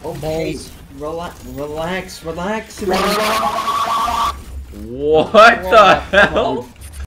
Okay, relax. What Whoa, the come hell? on.